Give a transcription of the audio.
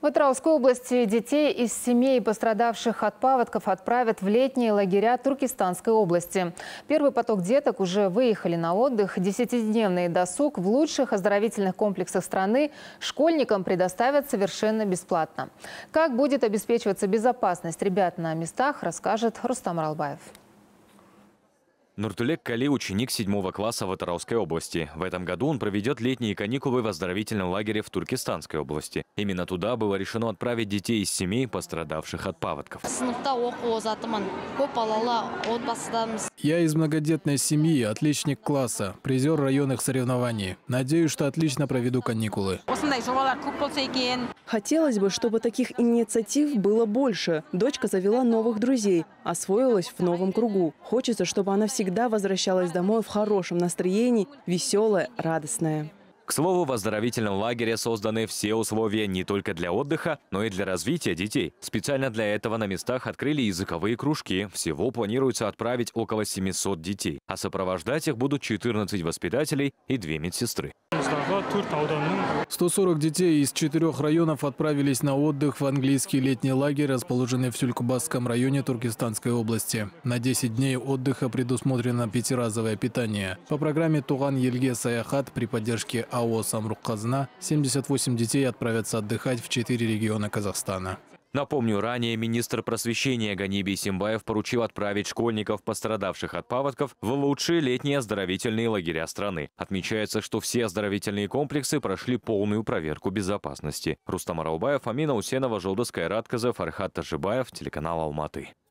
В Атырауской области детей из семей, пострадавших от паводков, отправят в летние лагеря Туркестанской области. Первый поток деток уже выехали на отдых. 10-дневный досуг в лучших оздоровительных комплексах страны школьникам предоставят совершенно бесплатно. Как будет обеспечиваться безопасность ребят на местах, расскажет Рустам Ралбаев. Нуртулек Кали – ученик 7 класса в Атырауской области. В этом году он проведет летние каникулы в оздоровительном лагере в Туркестанской области. Именно туда было решено отправить детей из семей, пострадавших от паводков. Я из многодетной семьи, отличник класса, призер районных соревнований. Надеюсь, что отлично проведу каникулы. Хотелось бы, чтобы таких инициатив было больше. Дочка завела новых друзей, освоилась в новом кругу. Хочется, чтобы она всегда возвращалась домой в хорошем настроении, веселая, радостная. К слову, в оздоровительном лагере созданы все условия не только для отдыха, но и для развития детей. Специально для этого на местах открыли языковые кружки. Всего планируется отправить около 700 детей. А сопровождать их будут 14 воспитателей и 2 медсестры. 140 детей из 4 районов отправились на отдых в английский летний лагерь, расположенный в Тюлькубасском районе Туркестанской области. На 10 дней отдыха предусмотрено 5-разовое питание. По программе «Туган Елге Саяхат» при поддержке АО «Самрук-Казна» 78 детей отправятся отдыхать в 4 региона Казахстана. Напомню, ранее министр просвещения Гани Бейсембаев поручил отправить школьников, пострадавших от паводков, в лучшие летние оздоровительные лагеря страны. Отмечается, что все оздоровительные комплексы прошли полную проверку безопасности. Рустам Ралбаев, Амина Усенова, Жолдас Кайратказов, Фархат Тажибаев, телеканал Алматы.